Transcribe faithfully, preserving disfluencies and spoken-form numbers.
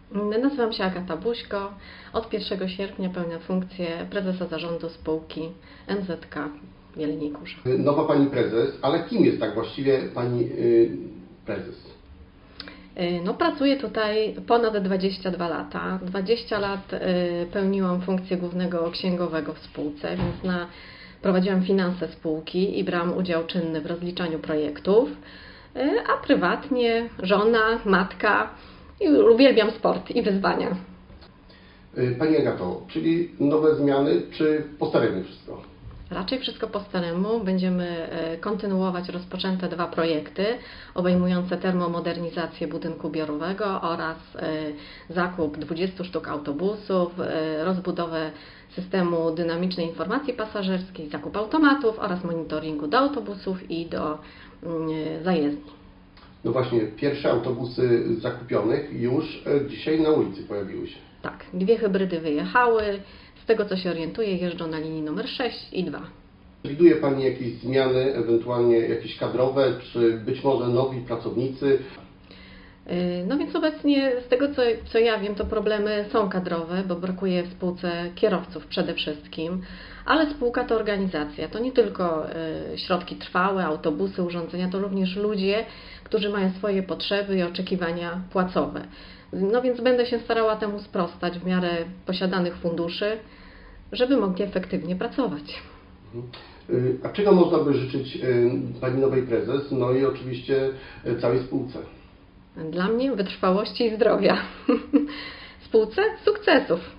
Nazywam się Agata Buźko. Od pierwszego sierpnia pełnię funkcję prezesa zarządu spółki M Z K w Jeleniej Górze. Nowa Pani prezes, ale kim jest tak właściwie Pani yy, prezes? No, pracuję tutaj ponad dwadzieścia dwa lata. dwadzieścia lat pełniłam funkcję głównego księgowego w spółce, więc na, prowadziłam finanse spółki i brałam udział czynny w rozliczaniu projektów, a prywatnie żona, matka i uwielbiam sport i wyzwania. Pani Agato, czyli nowe zmiany, czy po staremu wszystko? Raczej wszystko po staremu. Będziemy kontynuować rozpoczęte dwa projekty obejmujące termomodernizację budynku biurowego oraz zakup dwudziestu sztuk autobusów, rozbudowę systemu dynamicznej informacji pasażerskiej, zakup automatów oraz monitoringu do autobusów i do zajezdni. No właśnie, pierwsze autobusy zakupionych już dzisiaj na ulicy pojawiły się. Tak, dwie hybrydy wyjechały. Z tego co się orientuję, jeżdżą na linii numer sześć i dwa. Przewiduje Pani jakieś zmiany, ewentualnie jakieś kadrowe, czy być może nowi pracownicy? No więc obecnie z tego co, co ja wiem, to problemy są kadrowe, bo brakuje w spółce kierowców przede wszystkim, ale spółka to organizacja, to nie tylko środki trwałe, autobusy, urządzenia, to również ludzie, którzy mają swoje potrzeby i oczekiwania płacowe. No więc będę się starała temu sprostać w miarę posiadanych funduszy, żeby mogli efektywnie pracować. A czego można by życzyć Pani nowej prezes, no i oczywiście całej spółce? Dla mnie wytrwałości i zdrowia. Spółce sukcesów.